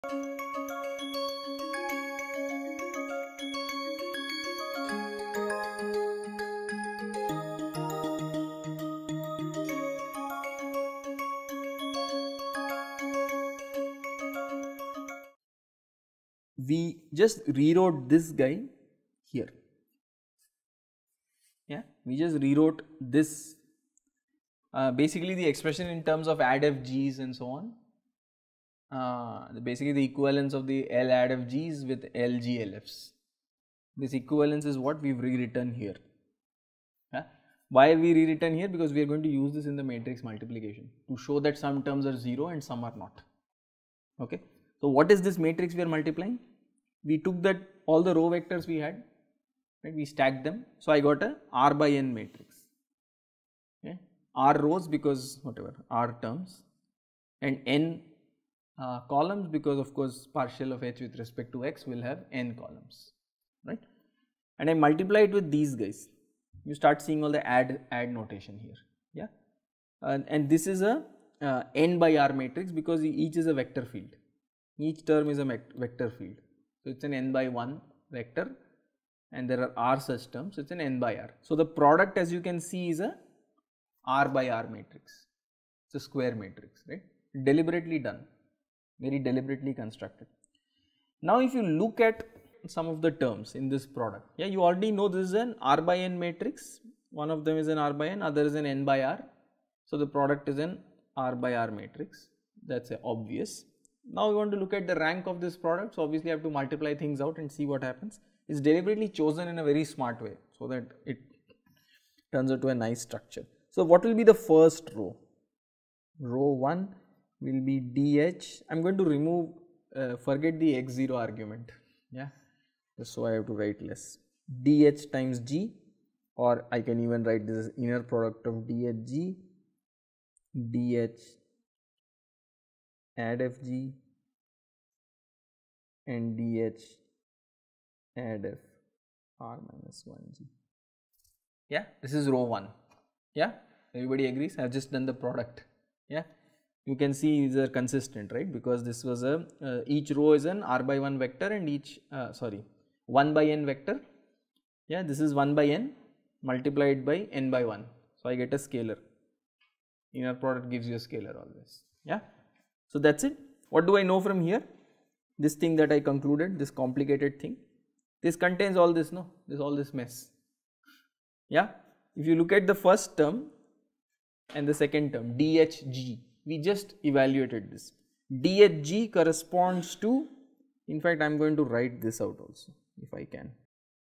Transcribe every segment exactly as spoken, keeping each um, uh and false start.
We just rewrote this guy here. Yeah, we just rewrote this, uh, basically the expression in terms of addf g's and so on. Uh, basically the equivalence of the L addf g's with L G L F's. This equivalence is what we've rewritten here. Yeah. Why have we rewritten here? Because we are going to use this in the matrix multiplication to show that some terms are zero and some are not. Okay. So what is this matrix we are multiplying? We took that all the row vectors we had, right? We stacked them. So I got a R by N matrix. Okay. R rows because whatever R terms, and N uh, columns because of course partial of H with respect to X will have N columns, right? And I multiply it with these guys. You start seeing all the add add notation here. Yeah. Uh, and this is a uh, N by R matrix because each is a vector field. Each term is a vector field. So it's an N by one vector, and there are R such terms, so it's an N by R. So the product, as you can see, is a R by R matrix. It's a square matrix, right? Deliberately done, very deliberately constructed. Now if you look at some of the terms in this product, yeah, you already know this is an R by N matrix. One of them is an R by N, other is an N by R. So the product is an R by R matrix. That's obvious. Now we want to look at the rank of this product. So obviously I have to multiply things out and see what happens. It's deliberately chosen in a very smart way so that it turns out to a nice structure. So what will be the first row? Row one will be D H. I'm going to remove, uh, forget the x zero argument. Yeah, just so I have to write less. D H times G, or I can even write this as inner product of D H G, D H add F G, and D H add F R minus one G. Yeah, this is row one. Yeah, everybody agrees? I have just done the product. Yeah, you can see these are consistent, right? Because this was a uh, each row is an R by one vector and each uh, sorry one by N vector. Yeah, this is one by N multiplied by N by one. So I get a scalar. Inner product gives you a scalar always. Yeah. So that's it. What do I know from here? This thing that I concluded, this complicated thing. This contains all this, no? This all this mess. Yeah. If you look at the first term and the second term, D H G, we just evaluated this. D H G corresponds to, in fact, I am going to write this out also, if I can.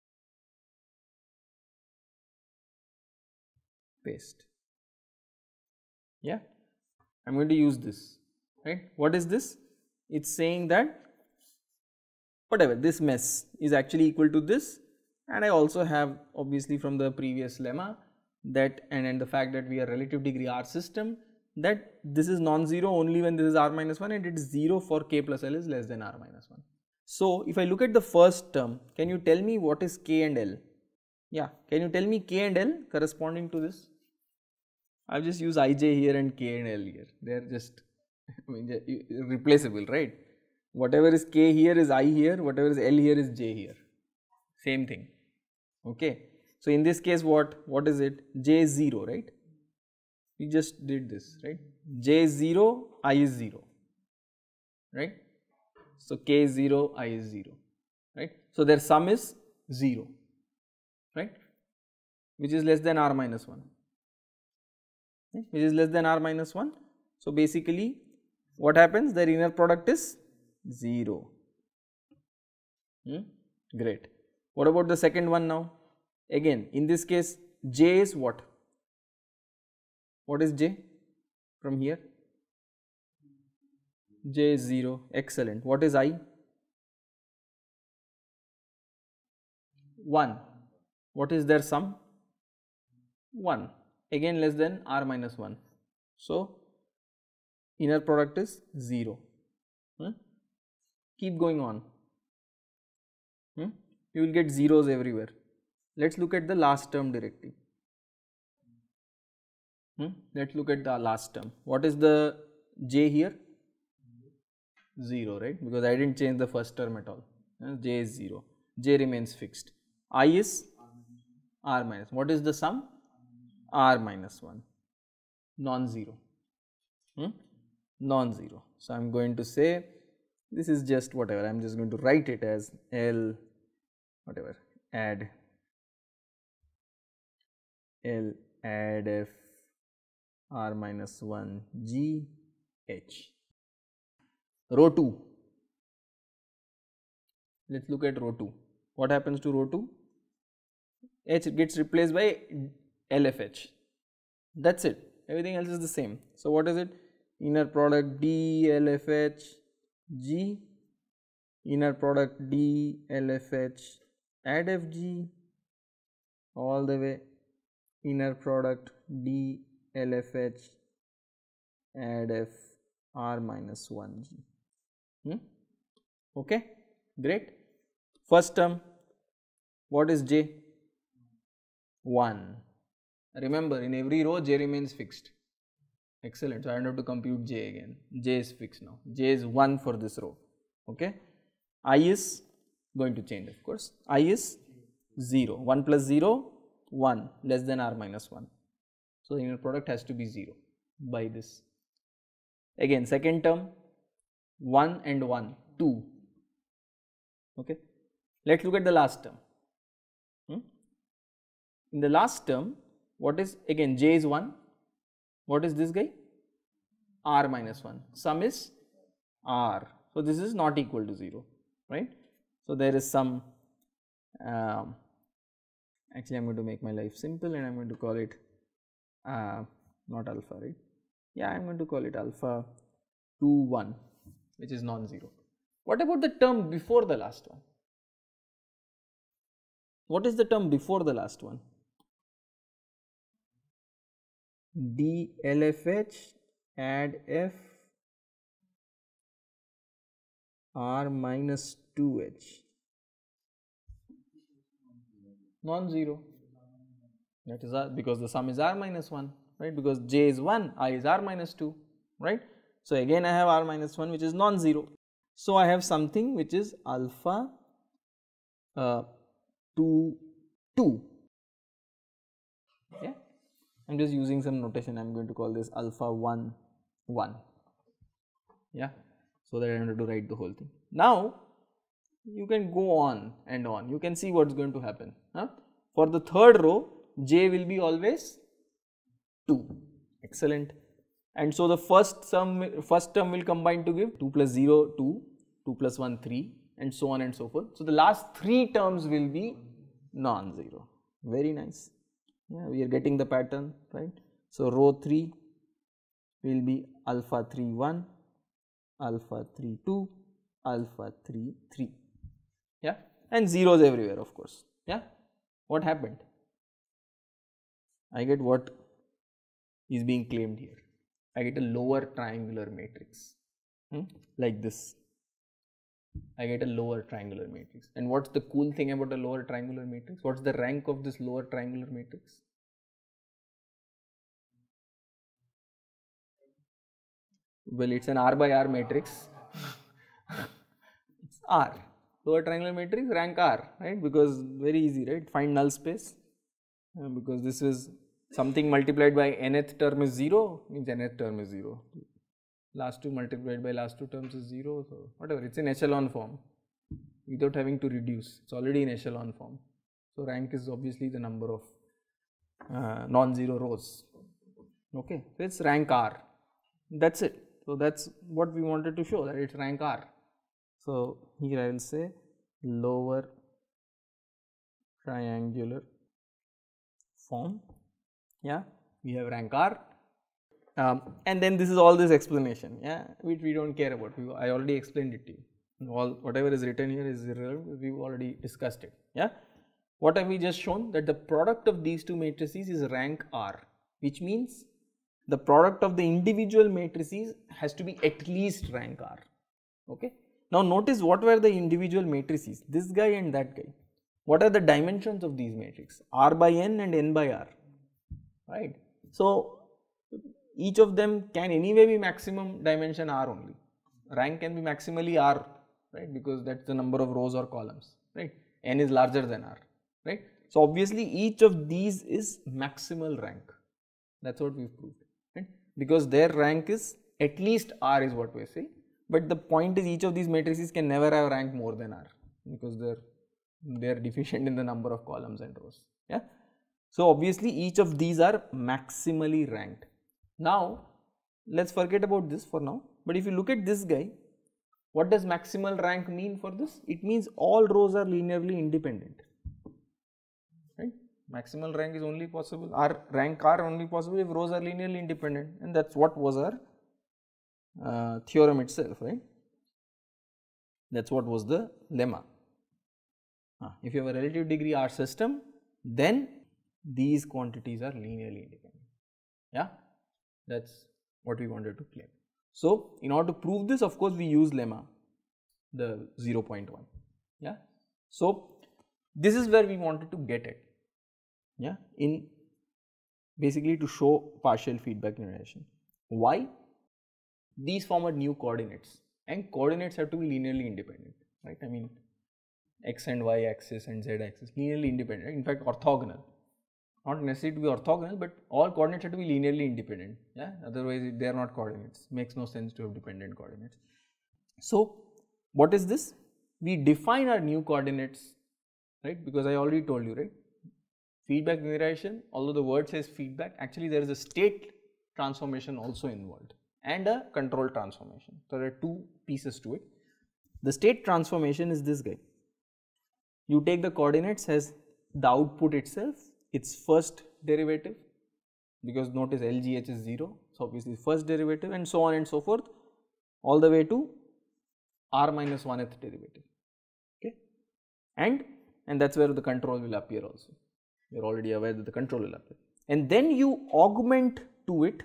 Paste. Yeah. I am going to use this. Right? What is this? It's saying that whatever this mess is actually equal to this, and I also have obviously from the previous lemma that and, and the fact that we are relative degree R system, that this is non-zero only when this is R minus one and it is zero for k plus L is less than R minus one. So if I look at the first term, can you tell me what is k and L? Yeah, can you tell me k and L corresponding to this? I have just used ij here and k and L here. They are just I mean, replaceable, right? Whatever is k here is I here, whatever is L here is j here. Same thing. Okay. So in this case, what? What is it? J is zero, right? We just did this, right? J is zero, I is zero, right? So k is zero, I is zero, right? So their sum is zero, right? Which is less than R minus one, right? Which is less than R minus one. So basically, what happens? Their inner product is zero. Hmm? Great. What about the second one now? Again, in this case, J is what? What is J from here? J is zero. Excellent. What is I? one. What is their sum? one. Again less than R minus one. So inner product is zero. Hmm? Keep going on. Hmm? You will get zeros everywhere. Let us look at the last term directly. Hmm? Let us look at the last term. What is the J here? zero, right? Because I didn't change the first term at all. Uh, J is zero. J remains fixed. I is R minus. What is the sum? R minus one. Non-zero. Hmm? Non-zero. So I am going to say this is just whatever. I am just going to write it as L whatever add L add F R minus one G H. Row two. Let us look at row two. What happens to row two? H gets replaced by L F H. That is it. Everything else is the same. So what is it? Inner product D L F H G, inner product D L F H add F G, all the way inner product D L F H add F R minus one G. Hmm? Okay, great. First term, what is J? one. Remember, in every row J remains fixed. Excellent. So I don't have to compute J again. J is fixed now. J is one for this row. Okay. I is going to change, of course. I is zero. one plus zero, one, less than R minus one. So the inner product has to be zero by this. Again, second term, one and one, two. Okay. Let us look at the last term. Hmm? In the last term, what is, again, J is one. What is this guy? R minus one. Sum is R. So this is not equal to zero, right? So there is some, um, actually I am going to make my life simple and I am going to call it uh, not alpha, right? Yeah, I am going to call it alpha two one, which is non-zero. What about the term before the last one? What is the term before the last one? D L F H add F R minus two H, non-zero. That is R, because the sum is R minus one, right? Because J is one, I is R minus two, right? So again I have R minus one, which is non-zero. So I have something which is alpha uh, two two. Yeah. I am just using some notation. I am going to call this alpha one one, yeah, so that I don't have to write the whole thing. Now you can go on and on, you can see what is going to happen. Huh? For the third row, J will be always two, excellent. And so the first sum, first term will combine to give two plus zero, two, two plus one, three, and so on and so forth. So the last three terms will be non-zero. Very nice. Yeah, we are getting the pattern, right? So row three will be alpha three one, alpha three two, alpha three three, yeah, and zeros everywhere, of course. Yeah, what happened? I get what is being claimed here. I get a lower triangular matrix, hmm? like this. I get a lower triangular matrix. And what's the cool thing about a lower triangular matrix? What's the rank of this lower triangular matrix? Well, it's an R by R matrix. It's R. Lower triangular matrix, rank R, right? Because very easy, right? Find null space. Uh, because this is something multiplied by nth term is zero, means nth term is zero. Last two multiplied by last two terms is zero, so whatever, it's in echelon form without having to reduce, it's already in echelon form. So rank is obviously the number of uh, non-zero rows, okay, so it's rank R, that's it. So that's what we wanted to show, that it's rank R. So here I will say lower triangular form, yeah, we have rank R. Um, and then this is all this explanation, yeah, which we don't care about. We, I already explained it to you. All whatever is written here is irrelevant. We've already discussed it. Yeah. What have we just shown? That the product of these two matrices is rank R, which means the product of the individual matrices has to be at least rank R. Okay. Now notice what were the individual matrices, this guy and that guy. What are the dimensions of these matrices? R by n and n by R, right? So each of them can anyway be maximum dimension R only, rank can be maximally R, right, because that's the number of rows or columns, right. N is larger than R, right. So obviously each of these is maximal rank. That's what we've proved, right, because their rank is at least R is what we say. But the point is each of these matrices can never have rank more than R because they're they're deficient in the number of columns and rows. Yeah. So obviously each of these are maximally ranked. Now let's forget about this for now. But if you look at this guy, what does maximal rank mean for this? It means all rows are linearly independent. Right? Maximal rank is only possible, or rank R only possible if rows are linearly independent, and that's what was our uh, theorem itself, right? That's what was the lemma. Uh, if you have a relative degree R system, then these quantities are linearly independent. Yeah, that's what we wanted to claim. So in order to prove this, of course, we use lemma, the zero point one. Yeah. So this is where we wanted to get it. Yeah, in basically to show partial feedback linearization. Why? These form a new coordinates, and coordinates have to be linearly independent, right? I mean, x and y axis and z axis linearly independent, in fact orthogonal, not necessary to be orthogonal, but all coordinates have to be linearly independent. Yeah, otherwise they are not coordinates, makes no sense to have dependent coordinates. So what is this? We define our new coordinates, right, because I already told you, right, feedback linearization, although the word says feedback, actually there is a state transformation also involved and a control transformation. So there are two pieces to it. The state transformation is this guy. You take the coordinates as the output itself, its first derivative, because notice L G H is zero, so obviously first derivative, and so on and so forth, all the way to R minus one-th derivative, okay, and and that's where the control will appear also. You are already aware that the control will appear, and then you augment to it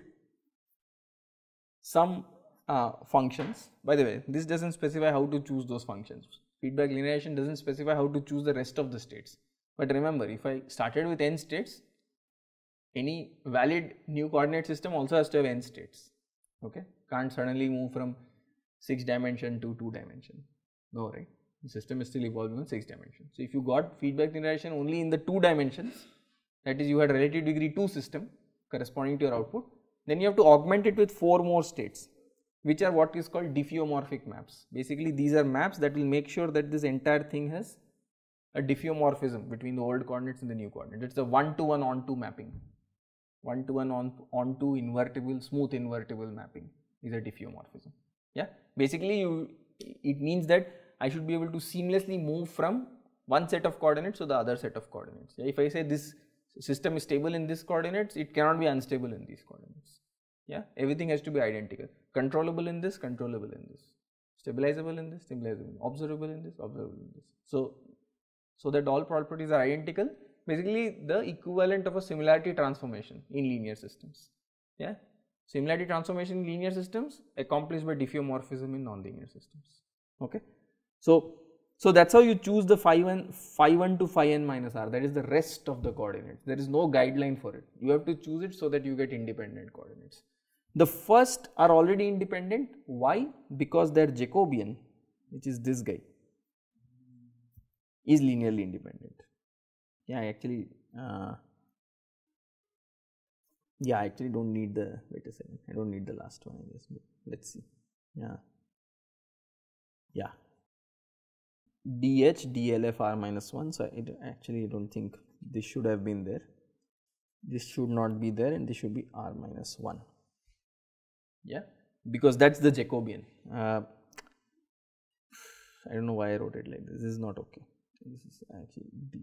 some uh, functions. By the way, this doesn't specify how to choose those functions. Feedback linearization doesn't specify how to choose the rest of the states. But remember, if I started with n states, any valid new coordinate system also has to have n states. Okay, can't suddenly move from six dimension to two dimension. No, right? The system is still evolving in six dimensions. So if you got feedback linearization only in the two dimensions, that is, you had relative degree two system corresponding to your output, then you have to augment it with four more states, which are what is called diffeomorphic maps. Basically, these are maps that will make sure that this entire thing has a diffeomorphism between the old coordinates and the new coordinates. It's a one to one onto mapping. one to one on onto invertible, smooth invertible mapping is a diffeomorphism. Yeah, basically you, it means that I should be able to seamlessly move from one set of coordinates to the other set of coordinates. Yeah, if I say this system is stable in this coordinates, it cannot be unstable in these coordinates. Yeah, everything has to be identical. Controllable in this, controllable in this. Stabilizable in this, stabilizable. Observable in this, observable in this. So, so that all properties are identical. Basically, the equivalent of a similarity transformation in linear systems. Yeah, similarity transformation in linear systems accomplished by diffeomorphism in nonlinear systems. Okay, so so that's how you choose the phi one, phi one to phi n minus r. That is the rest of the coordinates. There is no guideline for it. You have to choose it so that you get independent coordinates. The first are already independent. Why? Because their Jacobian, which is this guy, is linearly independent. Yeah, I actually, uh, yeah, I actually don't need the, wait a second, I don't need the last one, I guess, but let's see. Yeah, yeah, dh dlf r minus one, so I actually don't think this should have been there. This should not be there, and this should be r minus one. Yeah, because that's the Jacobian. Uh, I don't know why I wrote it like this. This is not okay. This is actually D.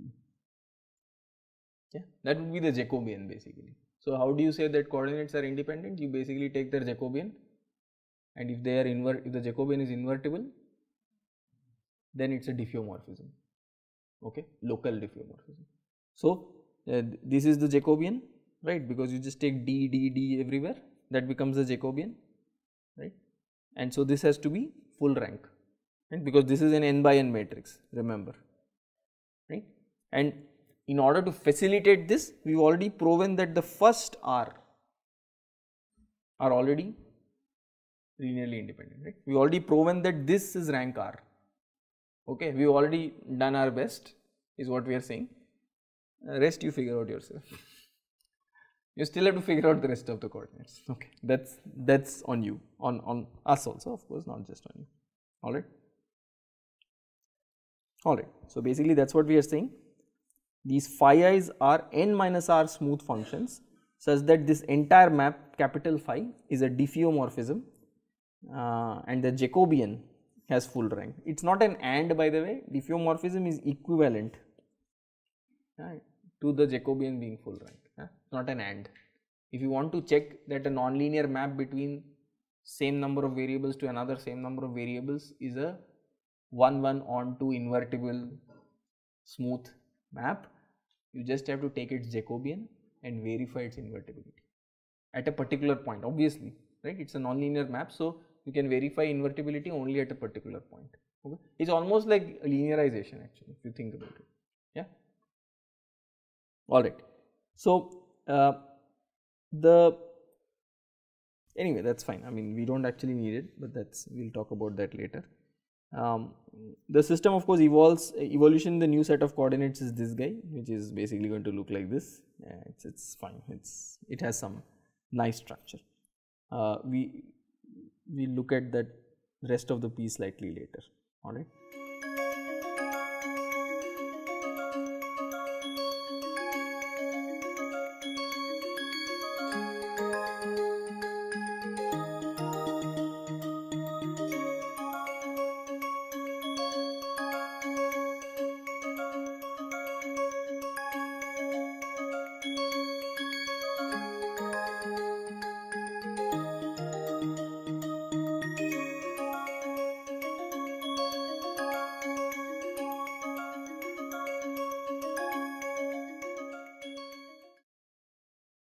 Yeah, that would be the Jacobian basically. So how do you say that coordinates are independent? You basically take their Jacobian, and if they are invert, if the Jacobian is invertible, then it's a diffeomorphism. Okay, local diffeomorphism. So uh, this is the Jacobian, right? Because you just take D, D, D everywhere. That becomes the Jacobian, right? And so this has to be full rank, right? Because this is an n by n matrix, remember, right? And in order to facilitate this, we have already proven that the first R are already linearly independent, right? We already proven that this is rank R. Okay, we already done our best, is what we are saying. Uh, rest you figure out yourself. You still have to figure out the rest of the coordinates. Okay, that's that's on you, on on us also, of course, not just on you. All right. All right. So basically, that's what we are saying. These phi i's are n minus r smooth functions, such that this entire map capital phi is a diffeomorphism, uh, and the Jacobian has full rank. It is not an and, by the way. Diffeomorphism is equivalent, right, to the Jacobian being full rank, huh? Not an and. If you want to check that a nonlinear map between same number of variables to another same number of variables is a one one on two invertible smooth map, you just have to take its Jacobian and verify its invertibility at a particular point, obviously, right? It is a nonlinear map, so you can verify invertibility only at a particular point. Okay? It is almost like linearization actually, if you think about it. Yeah. All right. So uh, the anyway, that's fine. I mean, we don't actually need it, but that's we'll talk about that later. Um, the system, of course, evolves. Evolution in the new set of coordinates is this guy, which is basically going to look like this. Yeah, it's it's fine. It's it has some nice structure. Uh, we we look at that rest of the piece slightly later. All right.